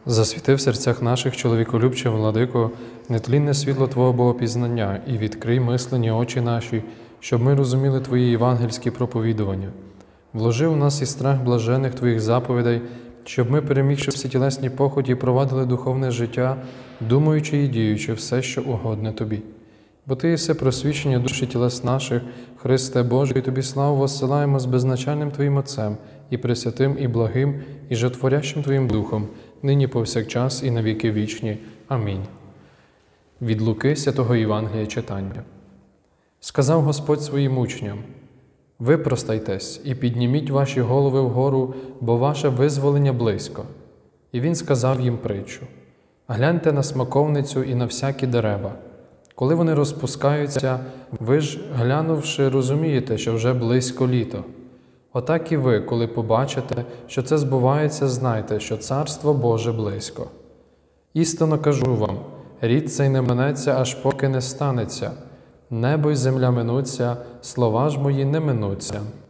Засвіти в серцях наших, чоловіколюбче, владико, нетлінне світло Твого Богопізнання і відкрий мислені очі наші, щоб ми розуміли Твої євангельські проповідування. Вложи у нас і страх блажених Твоїх заповідей, щоб ми, перемігши всі тілесні похоті, провадили духовне життя, думаючи і діючи все, що угодне Тобі. Бо Ти єси просвічення душі тілес наших, Христе Боже, і Тобі славу воссилаємо з беззначальним Твоїм Отцем, і пресвятим, і благим, і жотворящим Твоїм Духом, нині повсякчас і на віки вічні. Амінь. Від Луки святого Євангелія читання. Сказав Господь своїм учням: «Випростайтесь і підніміть ваші голови вгору, бо ваше визволення близько». І він сказав їм притчу: «Гляньте на смоковницю і на всякі дерева. Коли вони розпускаються, ви ж, глянувши, розумієте, що вже близько літо. Отак і ви, коли побачите, що це збувається, знайте, що Царство Боже близько. Істинно кажу вам, рід цей не минеться, аж поки не станеться. Небо й земля минуться, слова ж мої не минуться».